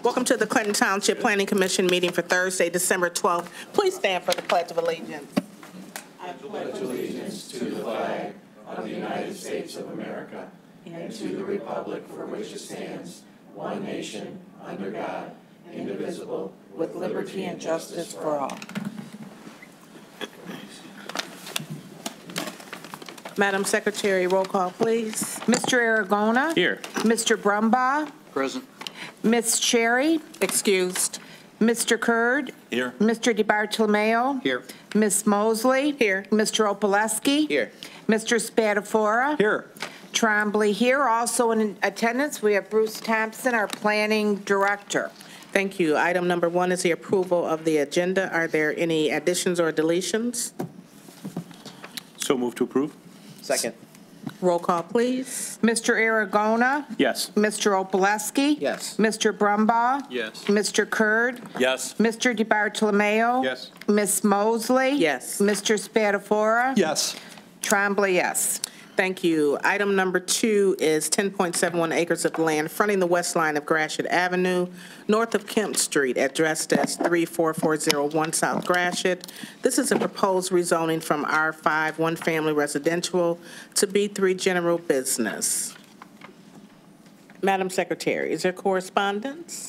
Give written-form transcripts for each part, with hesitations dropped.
Welcome to the Clinton Township Planning Commission meeting for Thursday, December 12th. Please stand for the Pledge of Allegiance. I pledge allegiance to the flag of the United States of America and to the republic for which it stands, one nation, under God, indivisible, with liberty and justice for all. Madam Secretary, roll call, please. Mr. Aragona? Here. Mr. Brumbaugh? Present. Ms. Cherry? Excused. Mr. Kurd? Here. Mr. DiBartolomeo? Here. Ms. Mosley? Here. Mr. Opaleski? Here. Mr. Spadafora? Here. Trombley here. Also in attendance, we have Bruce Thompson, our planning director. Thank you. Item number 1 is the approval of the agenda. Are there any additions or deletions? So move to approve. Second. Roll call, please. Mr. Aragona? Yes. Mr. Opaleski? Yes. Mr. Brumbaugh? Yes. Mr. Kurd? Yes. Mr. DiBartolomeo? Yes. Ms. Mosley? Yes. Mr. Spadafora? Yes. Trombley, yes. Thank you. Item number 2 is 10.71 acres of land fronting the west line of Gratiot Avenue, north of Kemp Street, addressed as 34401 South Gratiot. This is a proposed rezoning from R5 one-family residential to B3 general business. Madam Secretary, is there correspondence?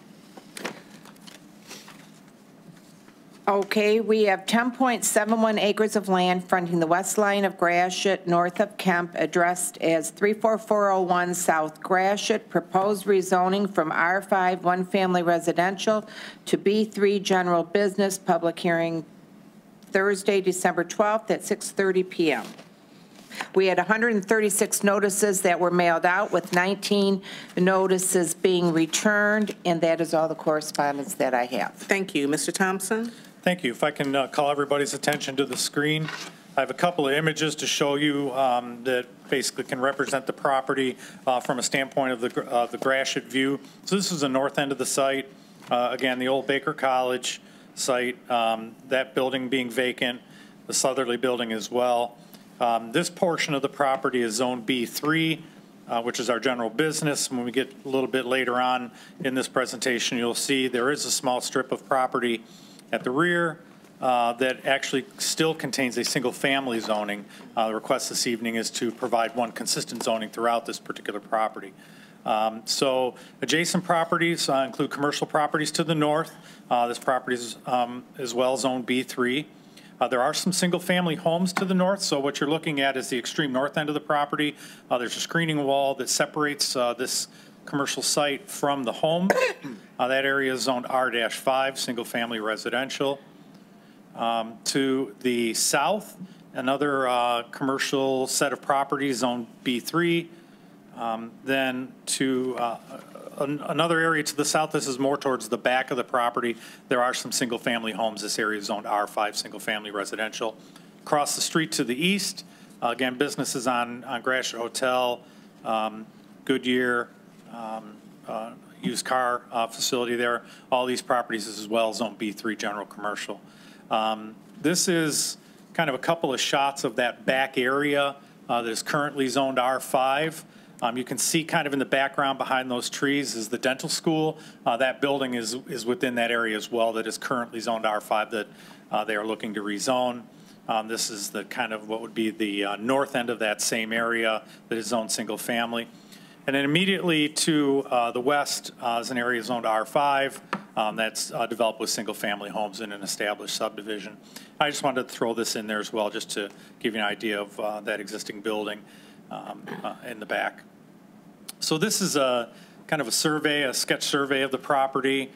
Okay, we have 10.71 acres of land fronting the west line of Gratiot, north of Kemp, addressed as 34401 South Gratiot, proposed rezoning from R5 one-family residential to B3 general business, public hearing Thursday, December 12th at 6:30 p.m. We had 136 notices that were mailed out, with 19 notices being returned, and that is all the correspondence that I have. Thank you. Mr. Thompson? Thank you. If I can call everybody's attention to the screen, I have a couple of images to show you that basically can represent the property from a standpoint of the Gratiot view. So this is the north end of the site. Again, the old Baker College site, that building being vacant, the southerly building as well. This portion of the property is Zone B3, which is our general business. When we get a little bit later on in this presentation, you'll see there is a small strip of property at the rear that actually still contains a single-family zoning. The request this evening is to provide one consistent zoning throughout this particular property. So adjacent properties include commercial properties to the north. This property is as well Zone B3. There are some single-family homes to the north, so what you're looking at is the extreme north end of the property. There's a screening wall that separates this commercial site from the home. That area is zoned R-5, single-family residential. To the south, another commercial set of properties, zone B3. Then to another area to the south, this is more towards the back of the property. There are some single-family homes. This area is zoned R5, single-family residential. Across the street to the east, again, businesses on Gratiot Hotel, Goodyear, used car facility there. All these properties as well, Zone B3 general commercial. This is kind of a couple of shots of that back area that is currently zoned R5. You can see kind of in the background behind those trees is the dental school. That building is within that area as well that is currently zoned R5 that they are looking to rezone. This is the kind of what would be the north end of that same area that is zoned single family. And then immediately to the west is an area zoned R5 that's developed with single family homes in an established subdivision. I just wanted to throw this in there as well just to give you an idea of that existing building in the back. So this is a kind of a survey, a sketch survey of the property.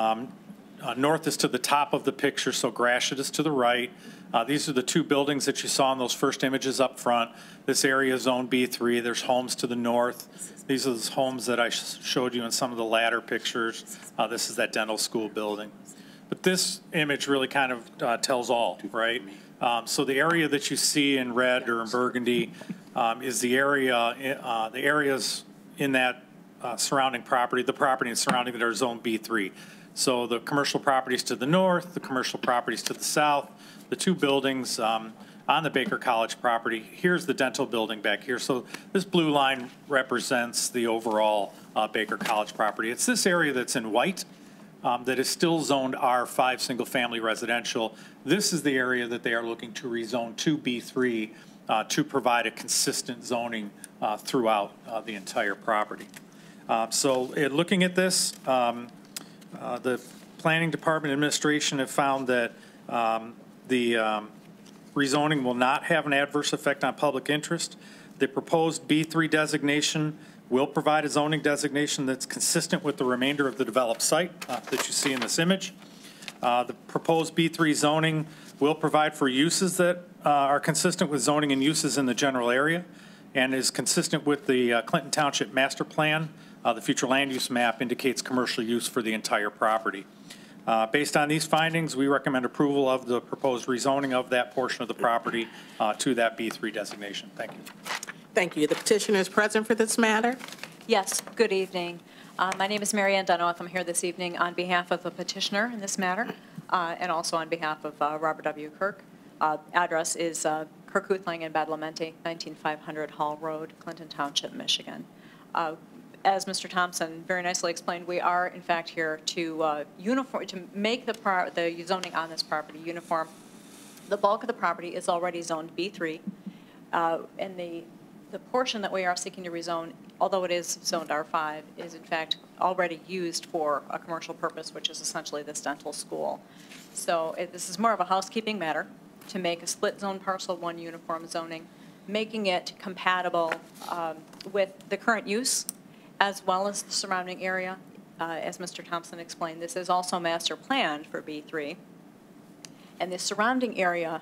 North is to the top of the picture, so Gratiot is to the right. These are the two buildings that you saw in those first images up front. This area is Zone B3. There's homes to the north. These are the homes that I showed you in some of the latter pictures. This is that dental school building. But this image really kind of tells all, right? So the area that you see in red or in burgundy is the area, the areas in that surrounding property, the property and surrounding that are Zone B3. So the commercial properties to the north, the commercial properties to the south, the two buildings on the Baker College property. Here's the dental building back here. So this blue line represents the overall Baker College property. It's this area that's in white that is still zoned R5 single-family residential. This is the area that they are looking to rezone to B3 to provide a consistent zoning throughout the entire property. So looking at this, the Planning Department administration have found that the rezoning will not have an adverse effect on public interest. The proposed B3 designation will provide a zoning designation that's consistent with the remainder of the developed site that you see in this image. The proposed B3 zoning will provide for uses that are consistent with zoning and uses in the general area and is consistent with the Clinton Township Master Plan. The future land use map indicates commercial use for the entire property. Based on these findings, we recommend approval of the proposed rezoning of that portion of the property to that B3 designation. Thank you. Thank you. The petitioner is present for this matter. Yes, good evening. My name is Mary Ann Dunaway. I'm here this evening on behalf of the petitioner in this matter and also on behalf of Robert W. Kirk. Address is Kirk, Huth, Lange, and Badalamenti, 19500 Hall Road, Clinton Township, Michigan. As Mr. Thompson very nicely explained, we are in fact here to make the zoning on this property uniform. The bulk of the property is already zoned B3, and the portion that we are seeking to rezone, although it is zoned R5, is in fact already used for a commercial purpose, which is essentially this dental school. So this is more of a housekeeping matter to make a split zone parcel 1 uniform zoning, making it compatible with the current use as well as the surrounding area. As Mr. Thompson explained, this is also master planned for B3. And the surrounding area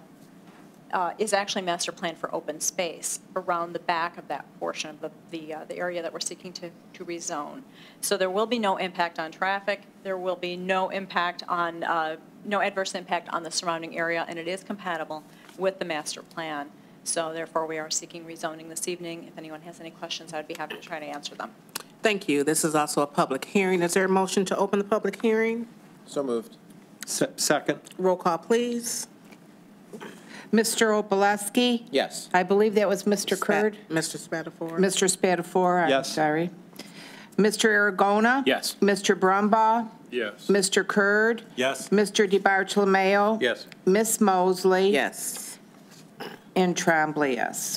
is actually master planned for open space around the back of that portion of the area that we're seeking to rezone. So there will be no impact on traffic. There will be no impact on, no adverse impact on the surrounding area, and it is compatible with the master plan. So therefore, we are seeking rezoning this evening. If anyone has any questions, I'd be happy to try to answer them. Thank you. This is also a public hearing. Is there a motion to open the public hearing? So moved. Second. Roll call, please. Mr. Opalewski? Yes. I believe that was Mr. Kurd. Mr. Spatafora. Mr. Spatafora? Yes. I'm sorry. Mr. Aragona? Yes. Mr. Brumbaugh? Yes. Mr. Kurd? Yes. Mr. DiBartolomeo? Yes. Ms. Mosley? Yes. And Trombley, yes.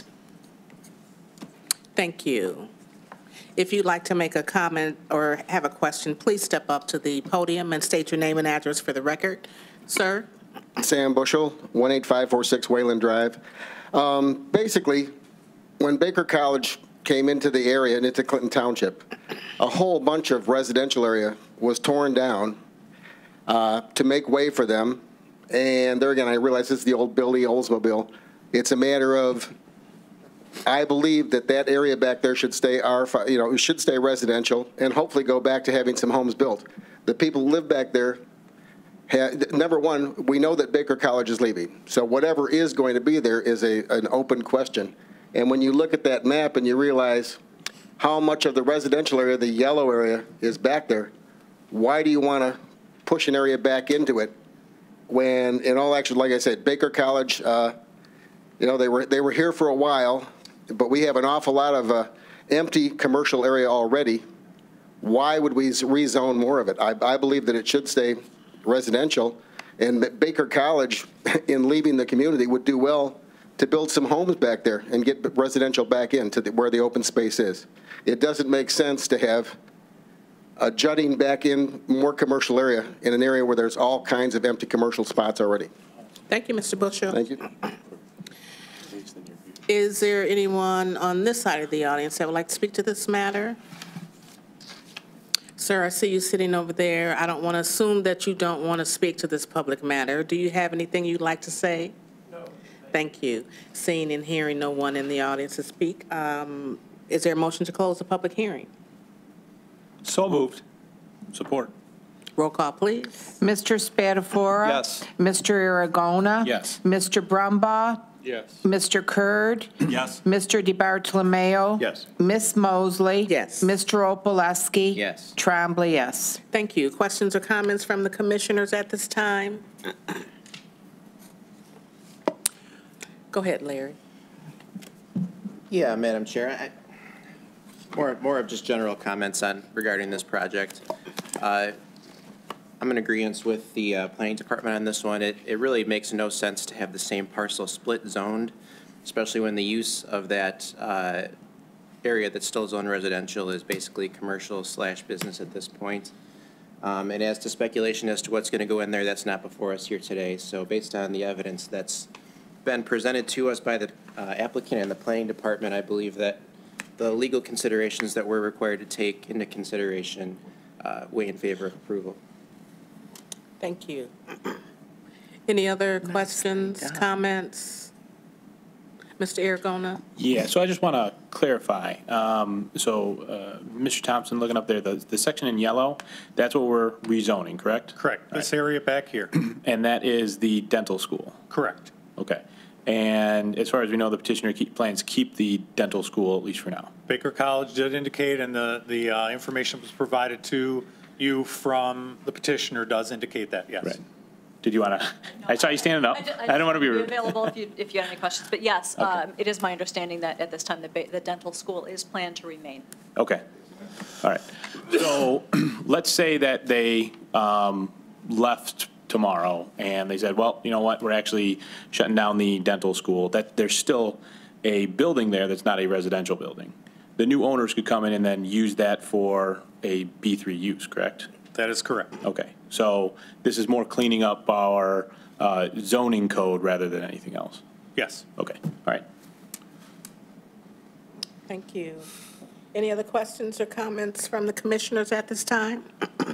Thank you. If you'd like to make a comment or have a question, please step up to the podium and state your name and address for the record. Sir? Sam Bushel, 18546 Wayland Drive. Basically, when Baker College came into the area and into Clinton Township, a whole bunch of residential area was torn down to make way for them. And there again, I realize this is the old Billy Oldsmobile. It's a matter of, I believe that that area back there should stay R5, it should stay residential and hopefully go back to having some homes built. The people who live back there, number one, we know that Baker College is leaving. So whatever is going to be there is an open question. And when you look at that map and you realize how much of the residential area, the yellow area, is back there, why do you want to push an area back into it when, in all actually, like I said, Baker College, they were here for a while, but we have an awful lot of empty commercial area already. Why would we rezone more of it? I believe that it should stay residential, and that Baker College, in leaving the community, would do well to build some homes back there and get residential back in to where the open space is. It doesn't make sense to have a jutting back in more commercial area in an area where there's all kinds of empty commercial spots already. Thank you, Mr. Bushel. Thank you. Is there anyone on this side of the audience that would like to speak to this matter? Sir, I see you sitting over there. I don't want to assume that you don't want to speak to this public matter. Do you have anything you'd like to say? No. Thank you. Seeing and hearing no one in the audience to speak, is there a motion to close the public hearing? So moved. Support. Roll call, please. Mr. Spatafora? Yes. Mr. Aragona? Yes. Mr. Brumbaugh? Yes. Mr. Kurd? Yes. Mr. DiBartolomeo? Yes. Ms. Mosley? Yes. Mr. Opalewski? Yes. Trombley, yes. Thank you. Questions or comments from the commissioners at this time? Go ahead, Larry. Yeah, Madam Chair. More of just general comments regarding this project. I'm in agreement with the planning department on this one. It really makes no sense to have the same parcel split zoned, especially when the use of that area that's still zoned residential is basically commercial/business at this point. And as to speculation as to what's going to go in there, that's not before us here today. So based on the evidence that's been presented to us by the applicant and the planning department, I believe that the legal considerations that we're required to take into consideration weigh in favor of approval. Thank you. Any other questions, comments? Mr. Aragona? Yeah, so I just want to clarify. Mr. Thompson, looking up there, the section in yellow, that's what we're rezoning, correct? Correct. This area back here. And that is the dental school? Correct. Okay. And as far as we know, the petitioner plans to keep the dental school, at least for now. Baker College did indicate, and the information was provided to you from the petitioner does indicate that, yes. Right. Did you want to? I saw you standing up. I don't want to be rude. Available if you have any questions. But yes, Okay. it is my understanding that at this time the dental school is planned to remain. Okay. All right. So let's say that they left tomorrow and they said, well, you know what, we're actually shutting down the dental school. That there's still a building there that's not a residential building. The new owners could come in and then use that for a B3 use, correct? That is correct. Okay. So this is more cleaning up our zoning code rather than anything else? Yes. Okay. All right. Thank you. Any other questions or comments from the commissioners at this time?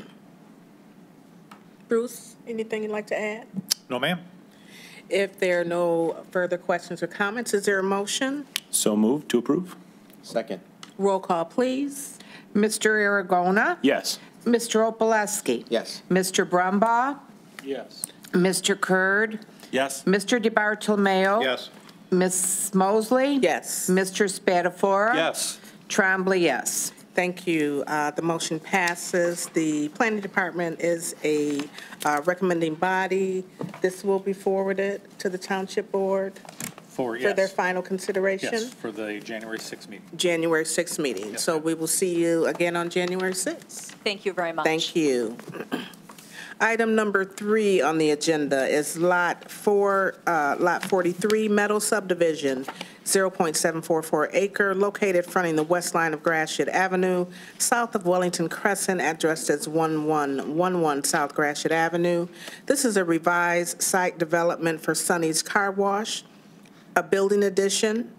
Bruce, anything you'd like to add? No, ma'am. If there are no further questions or comments, is there a motion? So moved to approve? Second. Roll call, please. Mr. Aragona? Yes. Mr. Opalewski? Yes. Mr. Brumbaugh? Yes. Mr. Kurd? Yes. Mr. DiBartolomeo? Yes. Ms. Mosley? Yes. Mr. Spatafora? Yes. Trombley, yes. Thank you. The motion passes. The planning department is a recommending body. This will be forwarded to the township board For their final consideration. Yes, for the January 6th meeting. January 6th meeting. Yes, So ma'am. we will see you again on January 6th. Thank you very much. Thank you. Item number 3 on the agenda is Lot 43, Meadows Subdivision, 0.744 acre, located fronting the west line of Gratiot Avenue, south of Wellington Crescent, addressed as 1111 South Gratiot Avenue. This is a revised site development for Sonny's Car Wash, a building addition.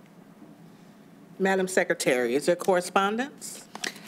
Madam Secretary, is there correspondence?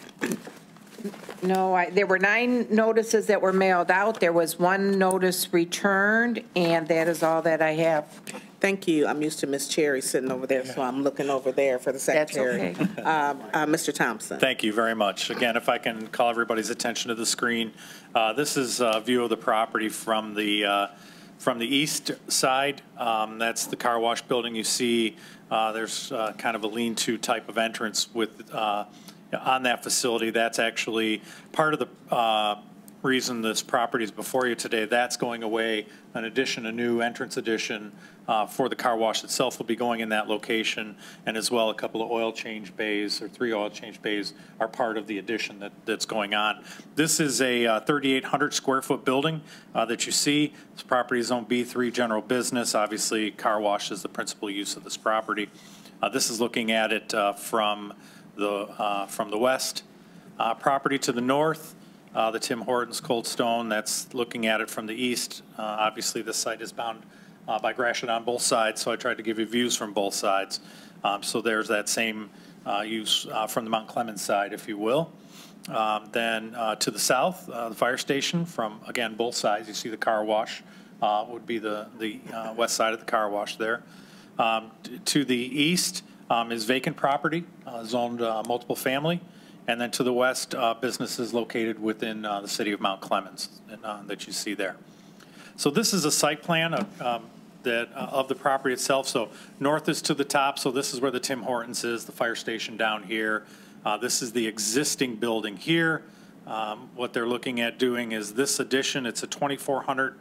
No, there were 9 notices that were mailed out. There was 1 notice returned, and that is all that I have. Thank you. I'm used to Ms. Cherry sitting over there, so I'm looking over there for the secretary. That's okay. Mr. Thompson. Thank you very much. Again, if I can call everybody's attention to the screen, this is a view of the property from the east side. That's the car wash building. You see there's kind of a lean-to type of entrance with on that facility. That's actually part of the reason this property is before you today. That's going away. An addition, a new entrance addition for the car wash itself will be going in that location, and as well a couple of oil change bays, or 3 oil change bays are part of the addition that's going on. This is a 3,800 square foot building that you see. This property is owned B3 general business. Obviously, car wash is the principal use of this property. This is looking at it from the west. Property to the north, the Tim Hortons Cold Stone, that's looking at it from the east. Obviously, this site is bound by Gratiot on both sides, so I tried to give you views from both sides. So there's that same use from the Mount Clemens side, if you will. Then to the south, the fire station from, again, both sides. You see the car wash would be the west side of the car wash there. To the east is vacant property, zoned multiple family. And then to the west, businesses located within the city of Mount Clemens that you see there. So this is a site plan of the property itself. So north is to the top. So this is where the Tim Hortons is, the fire station down here. This is the existing building here. What they're looking at doing is this addition. It's a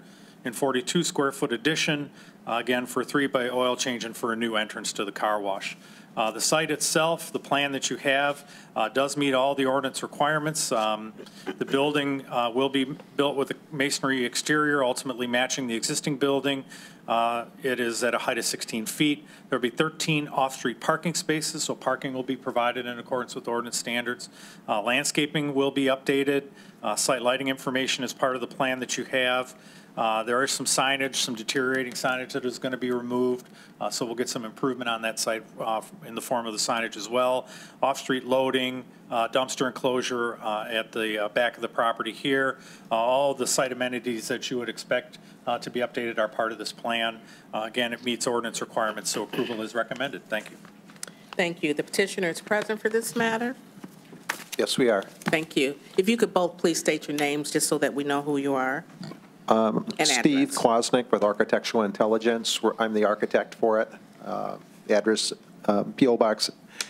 142 square foot addition, again for 3-bay oil change and for a new entrance to the car wash. The site itself, the plan that you have, does meet all the ordinance requirements. The building will be built with a masonry exterior, ultimately matching the existing building. It is at a height of 16 feet. There will be 13 off-street parking spaces, so parking will be provided in accordance with ordinance standards. Landscaping will be updated. Site lighting information is part of the plan that you have. There is some signage, some deteriorating signage that is going to be removed, so we'll get some improvement on that site in the form of the signage as well. Off-street loading, dumpster enclosure at the back of the property here. All the site amenities that you would expect to be updated are part of this plan. Again, it meets ordinance requirements, so approval is recommended. Thank you. Thank you. The petitioner is present for this matter. Yes, we are. Thank you. If you could both please state your names just so that we know who you are. Steve Address. Klosnick with Architectural Intelligence. I'm the architect for it. Address, P.O. Box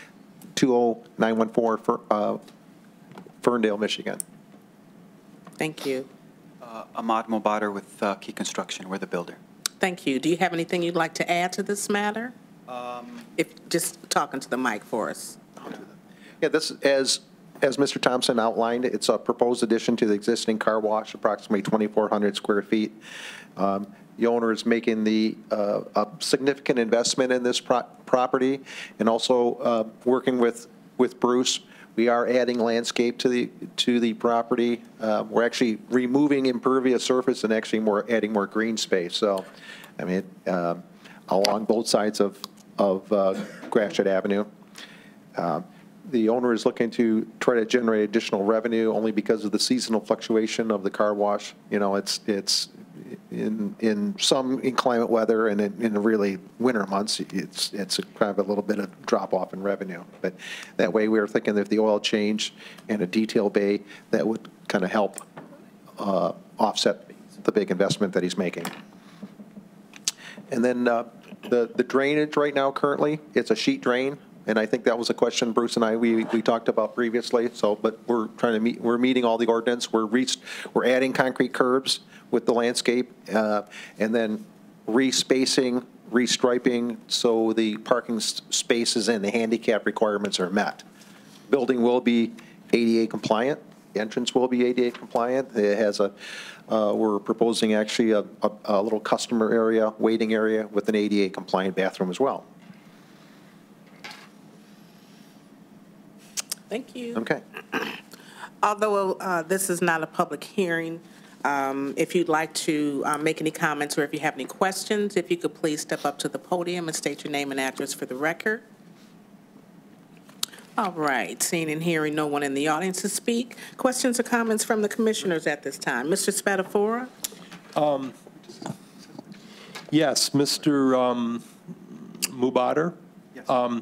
20914 for Ferndale, Michigan. Thank you. Ahmad Moubadder with Key Construction. We're the builder. Thank you. Do you have anything you'd like to add to this matter? If just talking to the mic for us. Yeah, this, as Mr. Thompson outlined, it's a proposed addition to the existing car wash, approximately 2,400 square feet. The owner is making a significant investment in this property, and also working with Bruce. We are adding landscape to the property. We're actually removing impervious surface and actually adding more green space. So, I mean, along both sides of Gratiot Avenue. The owner is looking to try to generate additional revenue only because of the seasonal fluctuation of the car wash. You know, it's in some inclement weather and in the really winter months, it's kind of a little bit of drop off in revenue. But that way, we were thinking that the oil change and a detail bay that would kind of help offset the big investment that he's making. And then the drainage right now currently, it's a sheet drain. And I think that was a question Bruce and I, we talked about previously. So, but we're trying to we're meeting all the ordinance. We're adding concrete curbs with the landscape, and then respacing, restriping, so the parking spaces and the handicap requirements are met. Building will be ADA compliant. The entrance will be ADA compliant. It has we're proposing actually a little customer area, waiting area with an ADA compliant bathroom as well. Thank you. Okay. Although this is not a public hearing, if you'd like to make any comments or if you have any questions, if you could please step up to the podium and state your name and address for the record. All right. Seeing and hearing no one in the audience to speak. Questions or comments from the commissioners at this time? Mr. Spadafora? Yes, Mr. Moubadder. Yes.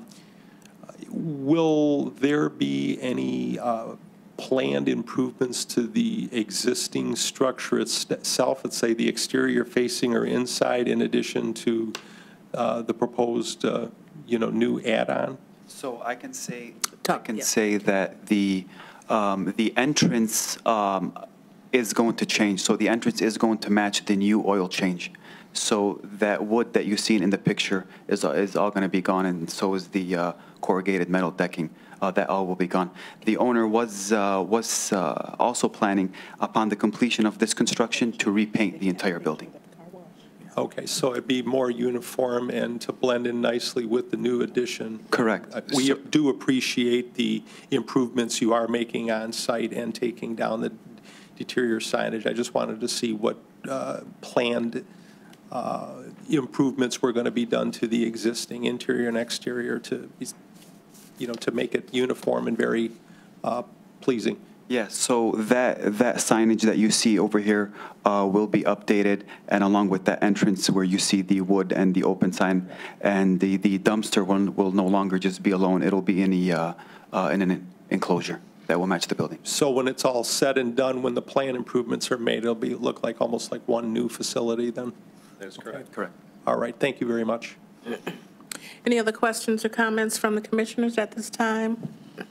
Will there be any planned improvements to the existing structure itself, let's say the exterior facing or inside, in addition to the proposed, new add-on? So I can say Yeah. say that the entrance is going to change. So the entrance is going to match the new oil change. So that wood that you've seen in the picture is all going to be gone, and so is the corrugated metal decking. That all will be gone. The owner was also planning, upon the completion of this construction, to repaint the entire building. Okay, so it'd be more uniform and to blend in nicely with the new addition. Correct. We do appreciate the improvements you are making on site and taking down the deterior signage. I just wanted to see what planned improvements were going to be done to the existing interior and exterior to, to make it uniform and very pleasing. Yeah, so that signage that you see over here will be updated, and along with that entrance where you see the wood and the open sign, and the dumpster one will no longer just be alone. It'll be in an enclosure that will match the building. So when it's all said and done, when the plan improvements are made, it'll look like almost like one new facility then? That's correct. Correct. All right, thank you very much. Any other questions or comments from the commissioners at this time?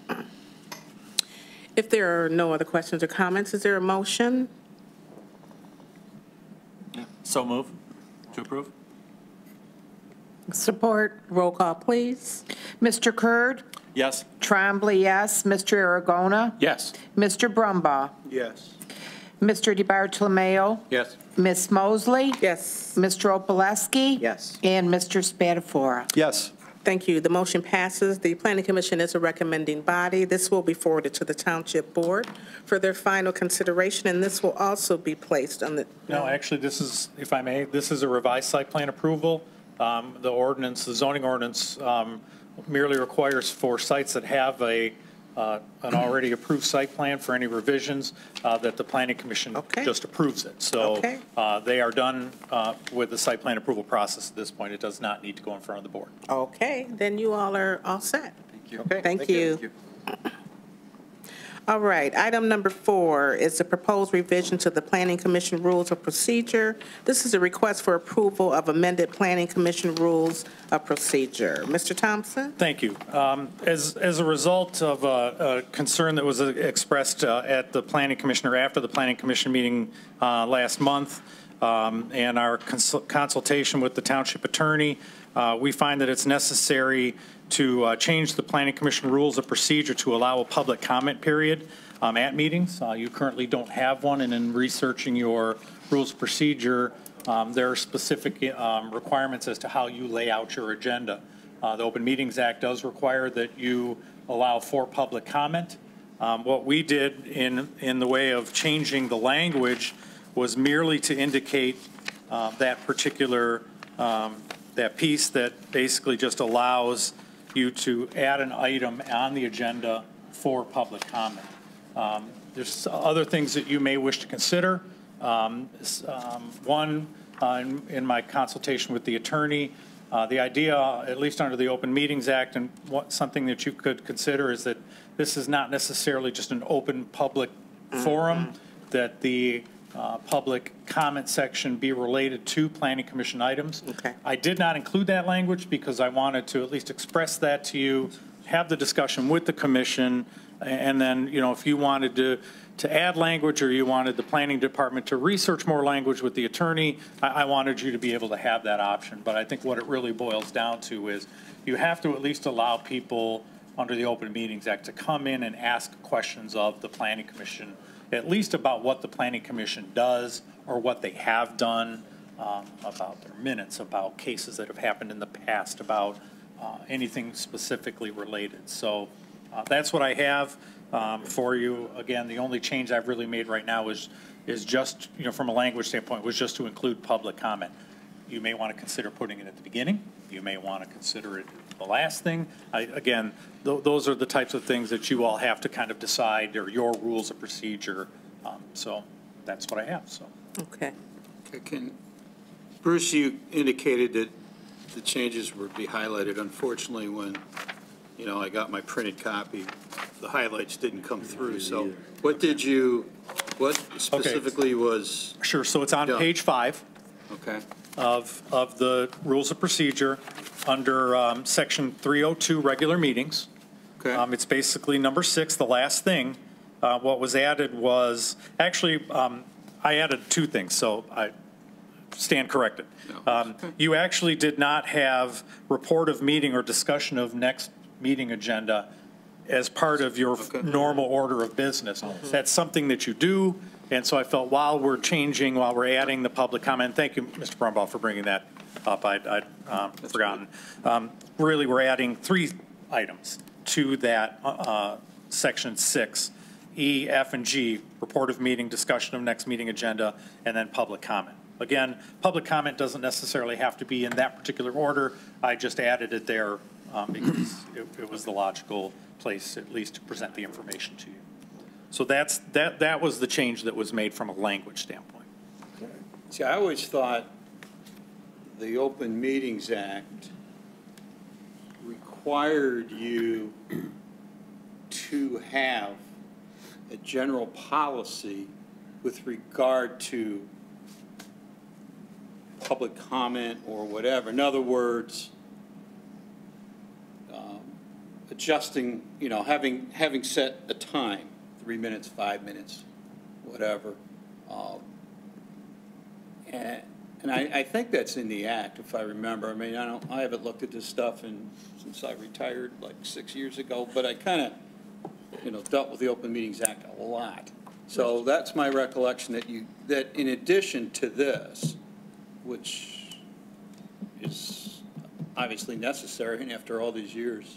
If there are no other questions or comments, is there a motion? So move to approve? Support. Roll call, please. Mr. Kurd? Yes. Trombley, yes. Mr. Aragona? Yes. Mr. Brumbaugh? Yes. Mr. DiBartolomeo? Yes. Ms. Mosley? Yes. Mr. Opalesky? Yes. And Mr. Spatafora? Yes. Thank you. The motion passes. The Planning Commission is a recommending body. This will be forwarded to the Township Board for their final consideration, and this will also be placed on the... No, actually, this is, if I may, this is a revised site plan approval. The ordinance, the zoning ordinance merely requires for sites that have an already approved site plan for any revisions that the Planning Commission just approves it. So they are done with the site plan approval process at this point. It does not need to go in front of the board. Okay, then you all are all set. Thank you. Okay. Thank you. All right, item number 4 is the proposed revision to the Planning Commission Rules of Procedure. This is a request for approval of amended Planning Commission Rules of Procedure. Mr. Thompson? Thank you. As a result of a concern that was expressed at the Planning Commission or after the Planning Commission meeting last month and our consultation with the Township Attorney, we find that it's necessary to change the Planning Commission Rules of Procedure to allow a public comment period at meetings. You currently don't have one, and in researching your Rules of Procedure, there are specific requirements as to how you lay out your agenda. The Open Meetings Act does require that you allow for public comment. What we did in the way of changing the language was merely to indicate that particular that piece that basically just allows you to add an item on the agenda for public comment. There's other things that you may wish to consider. One, in my consultation with the attorney, the idea, at least under the Open Meetings Act, and something that you could consider is that this is not necessarily just an open public forum, that the public comment section be related to Planning Commission items. Okay. I did not include that language because I wanted to at least express that to you, have the discussion with the commission, and then, you know, if you wanted to add language or you wanted the planning department to research more language with the attorney, I wanted you to be able to have that option. But I think what it really boils down to is you have to at least allow people under the Open Meetings Act to come in and ask questions of the Planning Commission, at least about what the Planning Commission does or what they have done, about their minutes, about cases that have happened in the past, about anything specifically related. So that's what I have for you. Again, the only change I've really made right now is just, you know, from a language standpoint, was just to include public comment. You may want to consider putting it at the beginning. You may want to consider it the last thing. Again, those are the types of things that you all have to kind of decide, or your rules of procedure. So that's what I have. So. Okay. Bruce, you indicated that the changes would be highlighted. Unfortunately, when, you know, I got my printed copy, the highlights didn't come through. So what specifically was? Sure. So it's on page 5. Okay. Of the rules of procedure under section 302 regular meetings. Okay. It's basically number 6, the last thing. What was added was, actually, I added 2 things, so I stand corrected. No. You actually did not have report of meeting or discussion of next meeting agenda as part of your normal order of business. That's something that you do. And so I felt while we're adding the public comment, thank you, Mr. Brumbaugh, for bringing that up. I'd forgotten. Really, we're adding 3 items to that section 6, E, F, and G, report of meeting, discussion of next meeting agenda, and then public comment. Again, public comment doesn't necessarily have to be in that particular order. I just added it there because it was the logical place, at least, to present the information to you. So that was the change that was made from a language standpoint. See, I always thought the Open Meetings Act required you to have a general policy with regard to public comment or whatever. In other words, adjusting, you know, having set a time, 3 minutes, 5 minutes, whatever. And And I think that's in the act, if I remember. I mean, I haven't looked at this stuff since I retired like 6 years ago, but I kind of, dealt with the Open Meetings Act a lot. So that's my recollection that in addition to this, which is obviously necessary, and after all these years,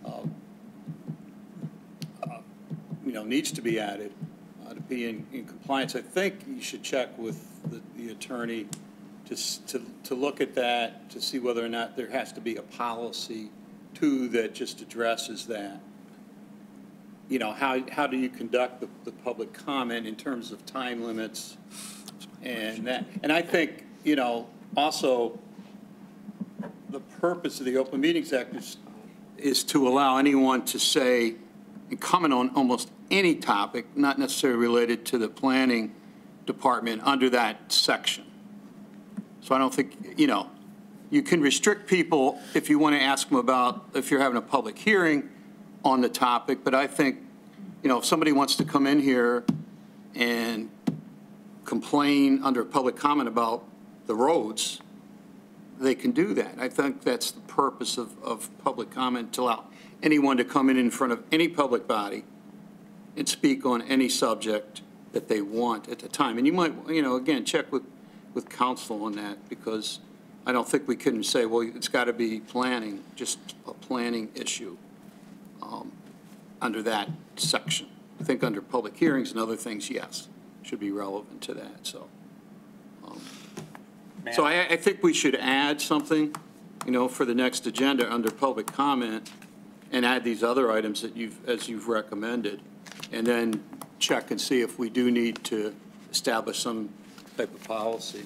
needs to be added to be in compliance. I think you should check with the attorney to look at that, to see whether or not there has to be a policy too that just addresses that. How do you conduct the public comment in terms of time limits and that? And I think, also the purpose of the Open Meetings Act is to allow anyone to say and comment on almost any topic, not necessarily related to the planning department under that section. So I don't think, you can restrict people if you want to ask them about, if you're having a public hearing on the topic, but I think, if somebody wants to come in here and complain under public comment about the roads, they can do that. I think that's the purpose of public comment, to allow anyone to come in front of any public body and speak on any subject that they want at the time. And you might, again, check with counsel on that, because I don't think we can say, well, it's got to be planning, just a planning issue under that section. I think under public hearings and other things, yes, should be relevant to that. So, so I think we should add something, for the next agenda under public comment, and add these other items that as you've recommended, and then check and see if we do need to establish some type of policy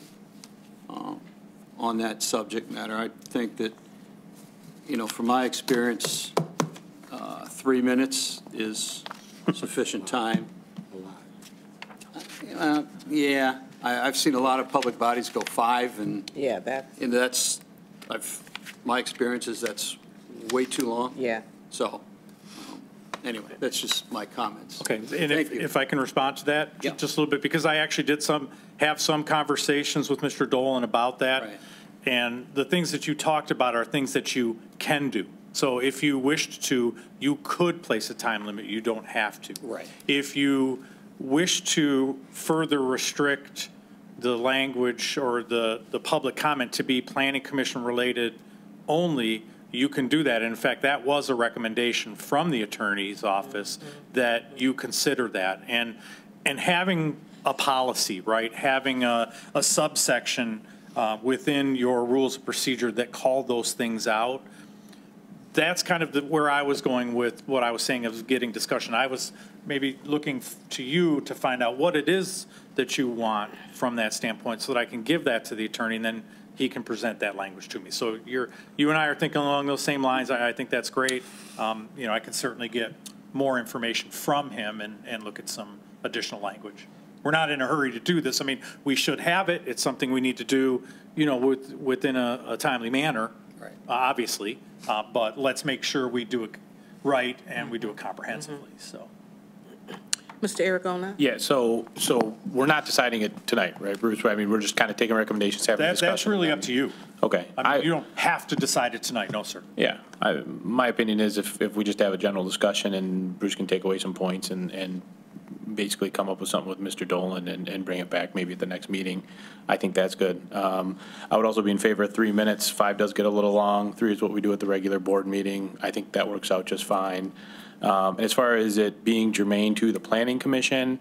on that subject matter. I think that, from my experience, 3 minutes is sufficient time. Yeah, I've seen a lot of public bodies go 5, and Yeah, that's my experience is that's way too long. yeah. So, anyway, that's just my comments. Okay, and Thank you. if I can respond to that Yep. just a little bit, because I actually did have some conversations with Mr. Dolan about that. Right. And the things that you talked about are things that you can do. So if you wished to, you could place a time limit. You don't have to. Right. If you wish to further restrict the language or the public comment to be planning commission related only, you can do that. And in fact, that was a recommendation from the attorney's office that you consider that. And having a policy, right, having a subsection within your rules of procedure that call those things out, that's kind of where I was going with what I was saying of getting discussion. I was maybe looking to you to find out what it is that you want from that standpoint so that I can give that to the attorney, and then he can present that language to me. So you and I are thinking along those same lines. I think that's great. I can certainly get more information from him and look at some additional language. We're not in a hurry to do this. I mean, we should have it. It's something we need to do, within a timely manner, Right. Obviously. But let's make sure we do it right and we do it comprehensively. So. Mr. Aragona? Yeah, so we're not deciding it tonight, right, Bruce? I mean, we're just kind of taking recommendations, having a discussion. That's really up to you. Okay. I mean, you don't have to decide it tonight, no, sir. Yeah, my opinion is if we just have a general discussion and Bruce can take away some points and basically come up with something with Mr. Dolan and bring it back maybe at the next meeting, I think that's good. I would also be in favor of 3 minutes. 5 does get a little long. 3 is what we do at the regular board meeting. I think that works out just fine. As far as it being germane to the Planning Commission,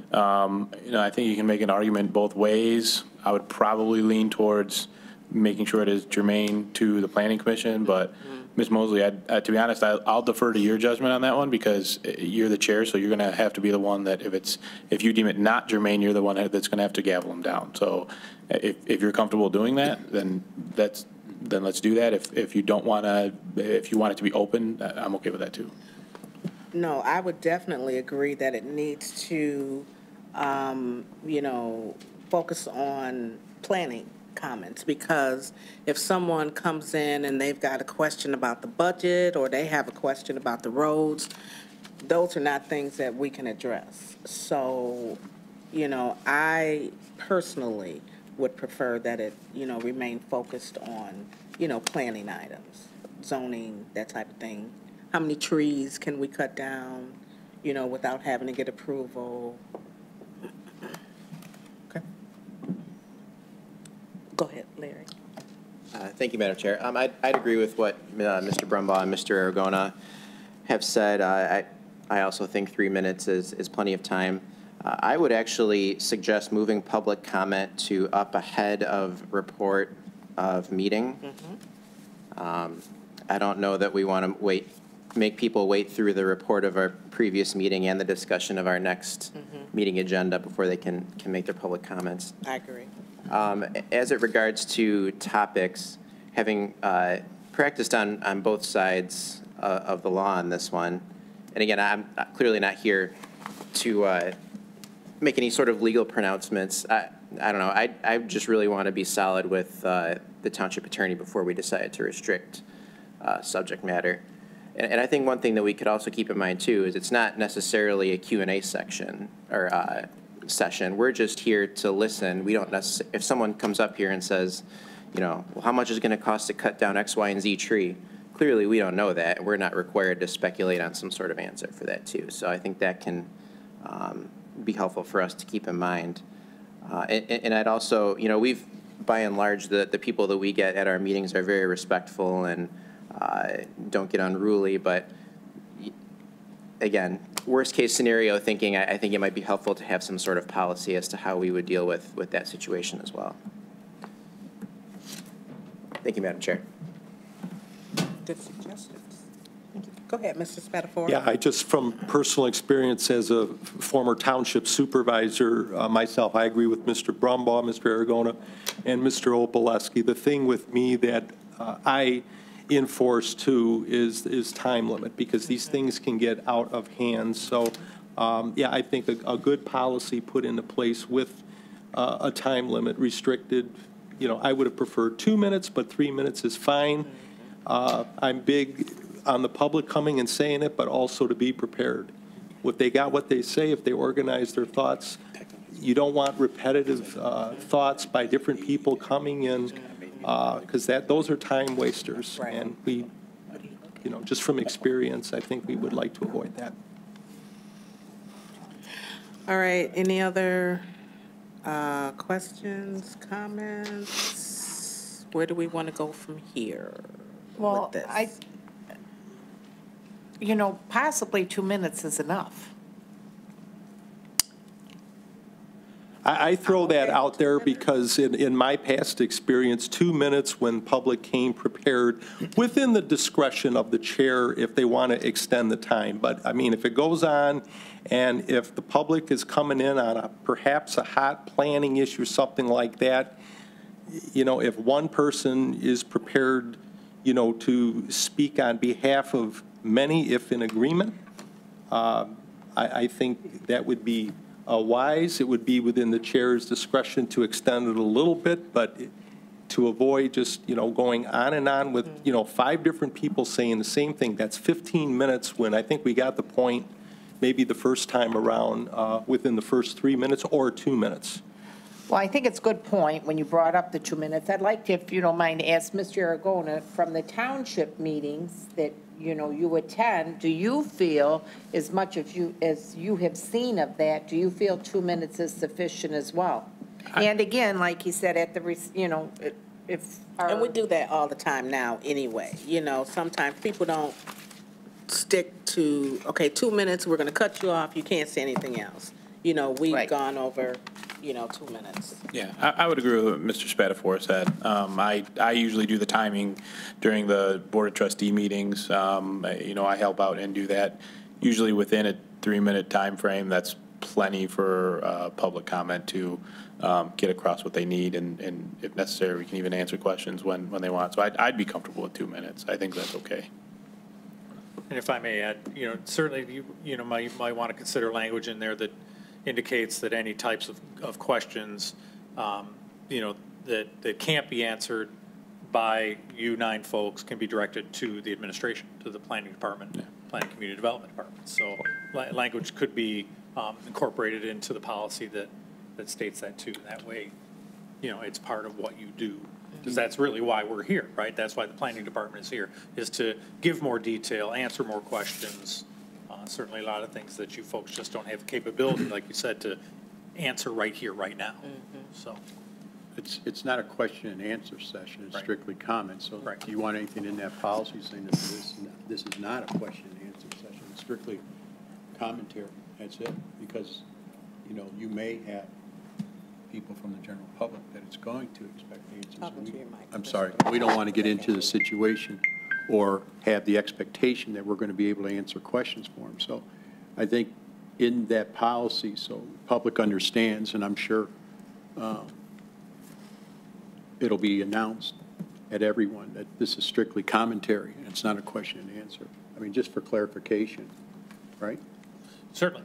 I think you can make an argument both ways. I would probably lean towards making sure it is germane to the Planning Commission, but Ms. Mosley, to be honest, I'll defer to your judgment on that one, because you're the chair, so you're going to have to be the one that if you deem it not germane, you're the one that's going to have to gavel them down. So if you're comfortable doing that, then let's do that. If you don't want to, if you want it to be open, I'm okay with that too. No, I would definitely agree that it needs to, focus on planning comments, because if someone comes in and they've got a question about the budget or they have a question about the roads, those are not things that we can address. So, I personally would prefer that it, remain focused on, planning items, zoning, that type of thing. How many trees can we cut down, without having to get approval? Okay. Go ahead, Larry. Thank you, Madam Chair. I'd agree with what Mr. Brumbaugh and Mr. Aragona have said. I also think 3 minutes is plenty of time. I would actually suggest moving public comment to up ahead of report of meeting. I don't know that we want to make people wait through the report of our previous meeting and the discussion of our next meeting agenda before they can make their public comments. I agree. As it regards to topics, having practiced on both sides of the law on this one, and again, I'm clearly not here to make any sort of legal pronouncements. I don't know. I just really want to be solid with the township attorney before we decide to restrict subject matter. And I think one thing that we could also keep in mind, too, is it's not necessarily a Q&A section or session. We're just here to listen. We don't necessarily, if someone comes up here and says, well, how much is it going to cost to cut down X, Y, and Z tree? Clearly, we don't know that. We're not required to speculate on some sort of answer for that, too. So I think that can be helpful for us to keep in mind. And I'd also, we've, by and large, the people that we get at our meetings are very respectful and don't get unruly, but again, worst case scenario thinking, I think it might be helpful to have some sort of policy as to how we would deal with that situation as well. Thank you, Madam Chair. Good suggestions. Thank you. Go ahead, Mr. Spatafora. Yeah, I just, from personal experience as a former township supervisor myself, I agree with Mr. Brumbaugh, Mr. Aragona, and Mr. Opaleski. The thing with me that I enforce too is time limit, because these things can get out of hand. So yeah, I think a good policy put into place with a time limit restricted. I would have preferred 2 minutes, but 3 minutes is fine. I'm big on the public coming and saying it, but also to be prepared. If they got what they say, if they organize their thoughts, you don't want repetitive thoughts by different people coming in, because those are time wasters. Right. And we, just from experience, I think we would like to avoid that. All right, any other questions, comments? Where do we want to go from here? Well, with this? Possibly 2 minutes is enough. I throw that out there because in my past experience, 2 minutes when public came prepared within the discretion of the chair if they want to extend the time. But I mean, if it goes on and if the public is coming in on perhaps a hot planning issue, something like that, if one person is prepared, to speak on behalf of many, if in agreement, I think that would be wise. It would be within the chair's discretion to extend it a little bit, but to avoid just, going on and on with, 5 different people saying the same thing. That's 15 minutes when I think we got the point maybe the first time around within the first 3 minutes or 2 minutes. Well, I think it's a good point when you brought up the 2 minutes. I'd like to, if you don't mind, ask Mr. Aragona, from the township meetings that, you attend, do you feel, as much as you have seen of that, do you feel 2 minutes is sufficient as well? And again, like he said, at the, if our... And we do that all the time now anyway. Sometimes people don't stick to, okay, 2 minutes, we're going to cut you off, you can't say anything else. We've Right. gone over, 2 minutes. Yeah, I would agree with what Mr. Spatafora said. I usually do the timing during the Board of Trustee meetings. I help out and do that. Usually within a 3-minute time frame, that's plenty for public comment to get across what they need, and if necessary, we can even answer questions when they want. So I'd be comfortable with 2 minutes. I think that's okay. And if I may add, certainly you might want to consider language in there that indicates that any types of questions, that can't be answered by you 9 folks can be directed to the administration, to the planning department, planning community development department. So language could be incorporated into the policy that states that too. That way, it's part of what you do. Because that's really why we're here, right? That's why the planning department is here, is to give more detail, answer more questions. Certainly a lot of things that you folks just don't have the capability, like you said, to answer right here, right now. So. It's not a question and answer session, it's Right. strictly comments. So do you want anything in that policy saying that this is not a question and answer session, it's strictly commentary, that's it? Because, you may have people from the general public that it's going to expect answers. I'm sorry, we don't want to get into the situation or have the expectation that we're going to be able to answer questions for them. So I think in that policy, so the public understands, and I'm sure it'll be announced at everyone that this is strictly commentary and it's not a question and answer. I mean, just for clarification, right? Certainly.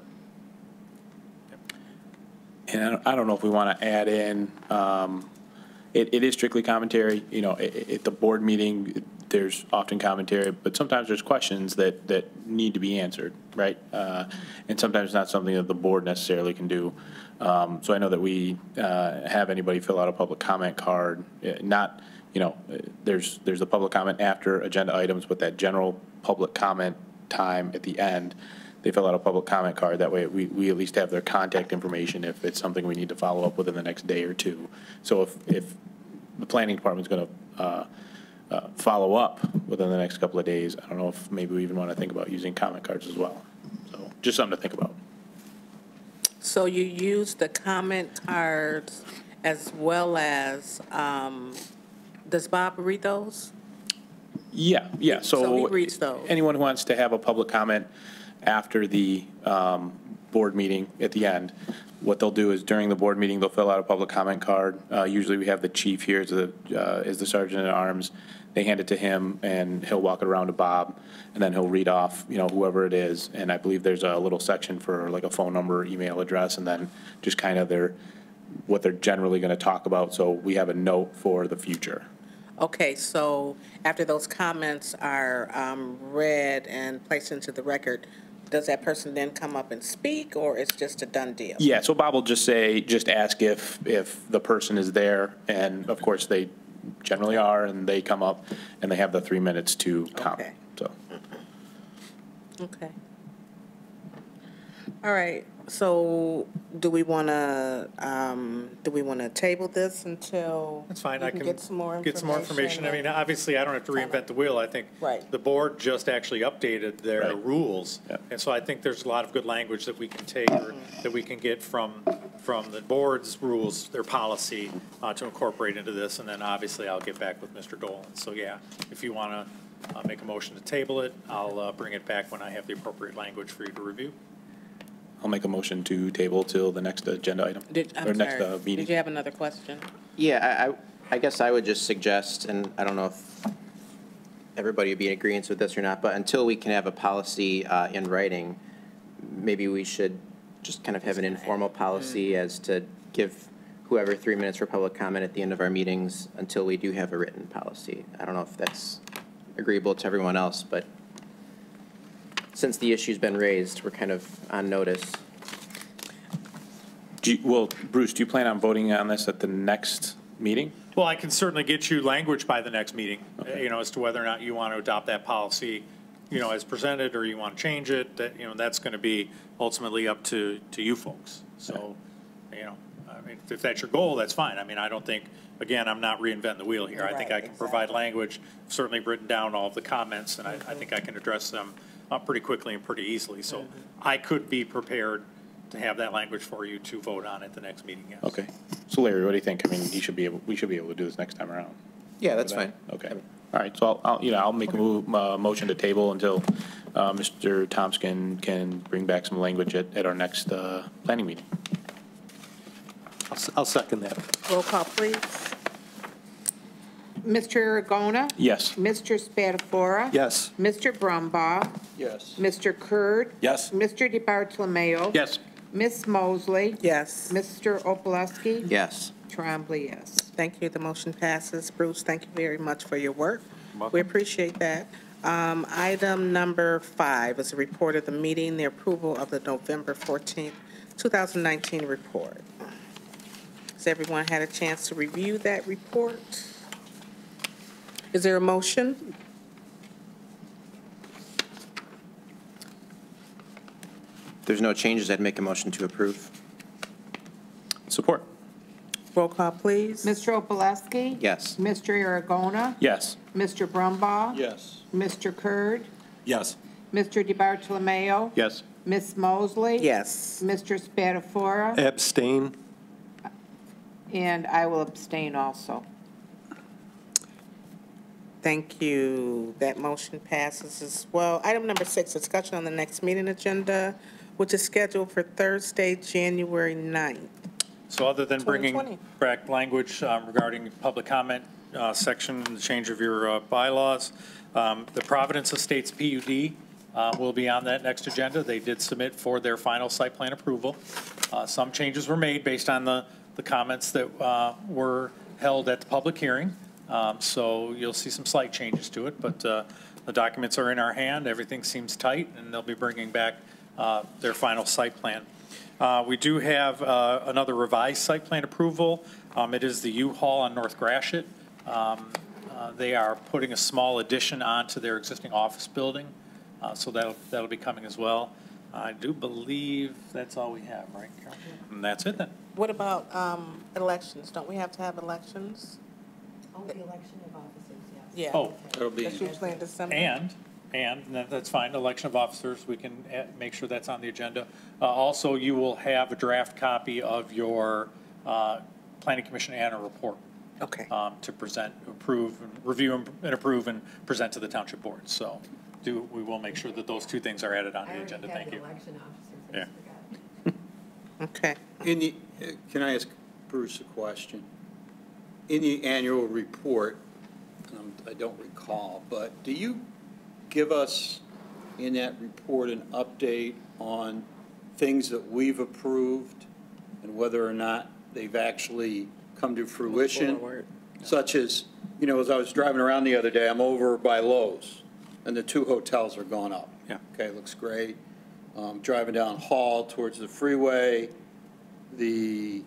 And I don't know if we want to add in, it is strictly commentary. At the board meeting, there's often commentary, but sometimes there's questions that need to be answered, right? And sometimes not something that the board necessarily can do. So I know that we have anybody fill out a public comment card, not, there's the public comment after agenda items, but that general public comment time at the end, they fill out a public comment card. That way we at least have their contact information if it's something we need to follow up with in the next day or two. So if the planning department's going to follow up within the next couple of days, I don't know if maybe we even want to think about using comment cards as well. So just something to think about. So you use the comment cards as well as, does Bob read those? Yeah. So he reads those. Anyone who wants to have a public comment after the board meeting at the end, what they'll do is during the board meeting, they'll fill out a public comment card. Usually we have the chief here as the sergeant at arms. They hand it to him and he'll walk it around to Bob and then he'll read off, whoever it is. And I believe there's a little section for like a phone number, email address, and then just kind of what they're generally going to talk about. So we have a note for the future. Okay, so after those comments are read and placed into the record, does that person then come up and speak, or it's just a done deal? Yeah, so Bob will just ask if the person is there, and of course they generally are, and they come up and they have the 3 minutes to comment. Okay. So. Okay. All right, so do we want to table this until? That's fine. you I can get some more information? I mean, obviously, I don't have to reinvent the wheel. I think Right. the board just actually updated their Right. rules. Yeah. And so I think there's a lot of good language that we can take or that we can get from the board's rules, their policy, to incorporate into this. And then obviously I'll get back with Mr. Dolan. So yeah, if you want to make a motion to table it, I'll bring it back when I have the appropriate language for you to review. I'll make a motion to table till the next agenda item. Next meeting. Did you have another question? Yeah, I guess I would just suggest, and I don't know if everybody would be in agreement with this or not, but until we can have a policy in writing, maybe we should just kind of have an informal policy as to give whoever 3 minutes for public comment at the end of our meetings until we do have a written policy. I don't know if that's agreeable to everyone else, but since the issue's been raised, we're kind of on notice. Bruce, do you plan on voting on this at the next meeting? Well, I can certainly get you language by the next meeting, as to whether or not you want to adopt that policy, as presented, or you want to change it. That, that's going to be ultimately up to you folks. So, I mean, if that's your goal, that's fine. I mean, I don't think, again, I'm not reinventing the wheel here. I think I can provide language, certainly written down all of the comments, and I think I can address them pretty quickly and pretty easily. So I could be prepared to have that language for you to vote on at the next meeting, yes. Okay. So Larry, what do you think? I mean, we should be able to do this next time around. Yeah, that's fine. Okay. All right. So I'll make a motion to table until Mr. Thompson can bring back some language at our next planning meeting. I'll second that. Roll call, please. Mr. Aragona? Yes. Mr. Spatafora? Yes. Mr. Brumbaugh? Yes. Mr. Kurd? Yes. Mr. DeBartolomeo? Yes. Ms. Mosley? Yes. Mr. Opalewski? Yes. Trombley, yes. Thank you. The motion passes. Bruce, thank you very much for your work. We appreciate that. Item number 5 is a report of the meeting, the approval of the November 14th, 2019 report. Has everyone had a chance to review that report? Is there a motion? If there's no changes, I'd make a motion to approve. Support. Roll call, please. Mr. Opalewski? Yes. Mr. Aragona? Yes. Mr. Brumbaugh? Yes. Mr. Kurd? Yes. Mr. DeBartolomeo? Yes. Ms. Mosley? Yes. Mr. Spatafora? Abstain. And I will abstain also. Thank you. That motion passes as well. Item number 6, discussion on the next meeting agenda, which is scheduled for Thursday, January 9th. So other than bringing 2020. back language regarding public comment section, the change of your bylaws, the Providence Estates PUD will be on that next agenda. They did submit for their final site plan approval. Some changes were made based on the comments that were held at the public hearing. So you'll see some slight changes to it, but the documents are in our hand. Everything seems tight, and they'll be bringing back their final site plan. We do have another revised site plan approval. It is the U-Haul on North Gratiot. They are putting a small addition onto their existing office building, so that'll be coming as well. I do believe that's all we have, right, Carol? And that's it then. What about elections? Don't we have to have elections? Oh, the election of officers, yes. Yeah. Oh, That'll be. That's usually in December. and that's fine, election of officers, we can make sure that's on the agenda. Also, you will have a draft copy of your Planning Commission annual report. Okay. To present, approve, and review and approve and present to the Township Board. So we will make sure that those two things are added on the agenda. Thank you. Election officers, I Yeah. just forgot. Okay. Can I ask Bruce a question? In the annual report, I don't recall, but do you give us in that report an update on things that we've approved and whether or not they've actually come to fruition? Such as, as I was driving around the other day, I'm over by Lowe's, and the 2 hotels are going up. Yeah. Okay, looks great. Driving down Hall towards the freeway, the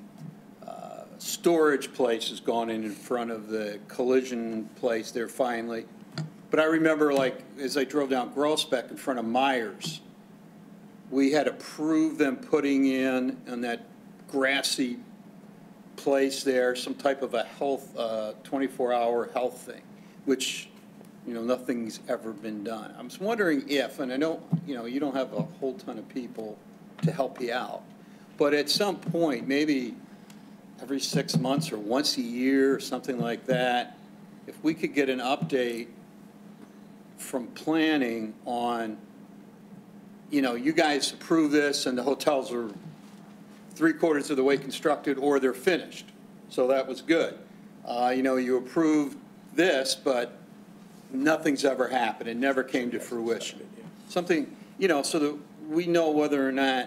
storage place has gone in front of the collision place there finally. But I remember, as I drove down Groesbeck in front of Myers, we had approved them putting in that grassy place there, some type of a health, 24-hour health thing, which, nothing's ever been done. I'm just wondering if, and I know, you don't have a whole ton of people to help you out, but at some point, maybe every 6 months or once a year or something like that, if we could get an update from planning on, you guys approve this and the hotels are 3/4 of the way constructed or they're finished. So that was good. You approved this, but nothing's ever happened. It never came to fruition. Something, so that we know whether or not,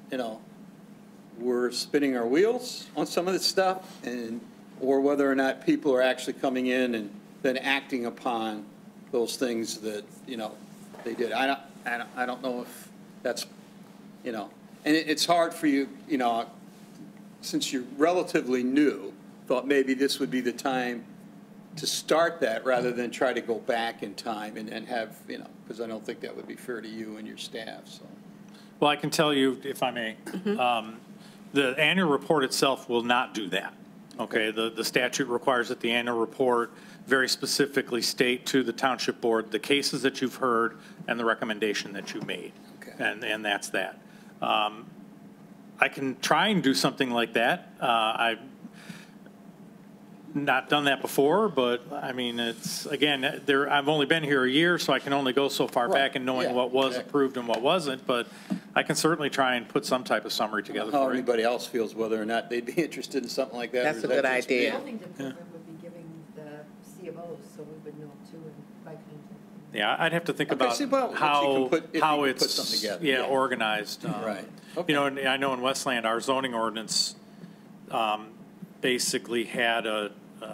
we're spinning our wheels on some of this stuff or whether or not people are actually coming in and then acting upon those things that, they did. I don't know if that's, and it's hard for you, since you're relatively new, thought maybe this would be the time to start that rather than try to go back in time and have, because I don't think that would be fair to you and your staff, so. Well, I can tell you, if I may, the annual report itself will not do that. Okay, the statute requires that the annual report very specifically state to the Township Board the cases that you've heard and the recommendation that you made. Okay. And that's that. I can try and do something like that. I've not done that before, but I mean, it's, again, I've only been here a year, so I can only go so far back in knowing what was approved and what wasn't, but I can certainly try and put some type of summary together for you. How anybody else feels, whether or not they'd be interested in something like that. That's a good idea. Wellington Crescent would be giving the C of Os, so we would know too, and by contact. Yeah, I'd have to think about see, well, how put it's something together. organized. Right. Okay. And I know in Westland, our zoning ordinance basically had a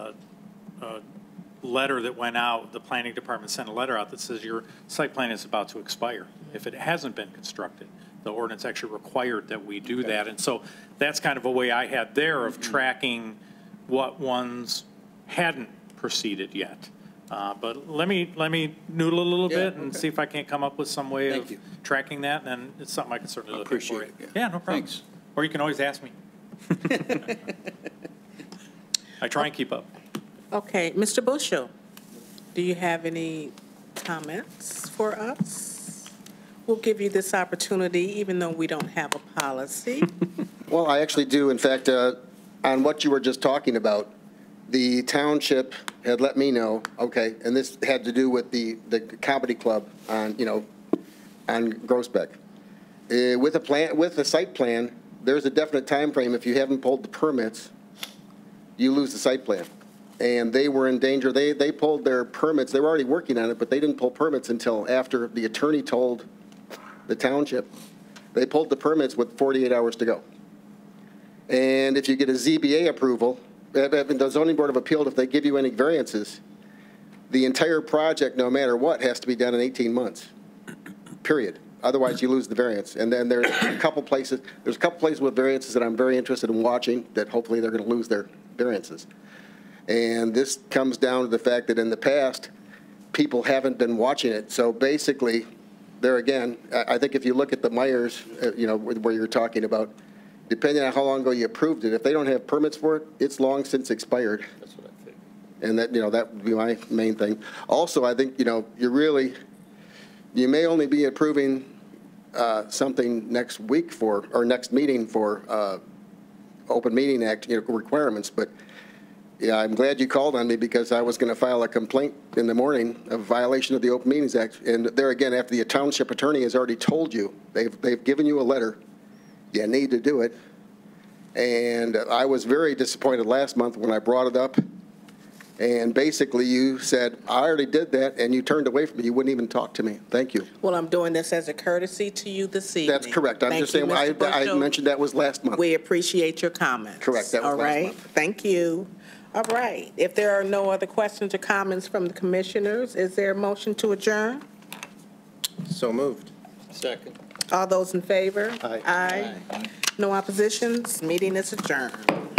letter that went out. The planning department sent a letter out that says your site plan is about to expire if it hasn't been constructed. the ordinance actually required that we do that. And so that's kind of a way I had there of tracking what ones hadn't proceeded yet. But let me noodle a little bit and see if I can't come up with some way of tracking that, and then it's something I can certainly look at for you. Appreciate it. Yeah, no problem. Thanks. Or you can always ask me. I try and keep up. Okay, Mr. Bushel, do you have any comments for us? We'll give you this opportunity, even though we don't have a policy. Well, I actually do. In fact, on what you were just talking about, the township had let me know, okay, and this had to do with the comedy club on, on Groesbeck. With a site plan, there's a definite time frame. If you haven't pulled the permits, you lose the site plan. And they were in danger. They pulled their permits. They were already working on it, but they didn't pull permits until after the attorney told the township. They pulled the permits with 48 hours to go. And if you get a ZBA approval, the zoning board of appeals, if they give you any variances, the entire project, no matter what, has to be done in 18 months, period. Otherwise, you lose the variance. And then there's a couple places with variances that I'm very interested in watching that hopefully they're going to lose their variances. And this comes down to the fact that in the past, people haven't been watching it. So basically, there again, I think if you look at the Myers, where you're talking about, depending on how long ago you approved it, if they don't have permits for it, it's long since expired. That's what I think. And that, that would be my main thing. Also, I think, you may only be approving something next week or next meeting for Open Meeting Act requirements, but yeah, I'm glad you called on me because I was going to file a complaint in the morning of violation of the Open Meetings Act. And there again, after the township attorney has already told you, they've given you a letter, you need to do it. And I was very disappointed last month when I brought it up. And basically you said, I already did that, and you turned away from me. You wouldn't even talk to me. Thank you. Well, I'm doing this as a courtesy to you this evening. That's correct. I'm just saying, I mentioned that was last month. We appreciate your comments. Correct. That was last month. Thank you. All right. If there are no other questions or comments from the commissioners, is there a motion to adjourn? So moved. Second. All those in favor? Aye. No oppositions? Meeting is adjourned.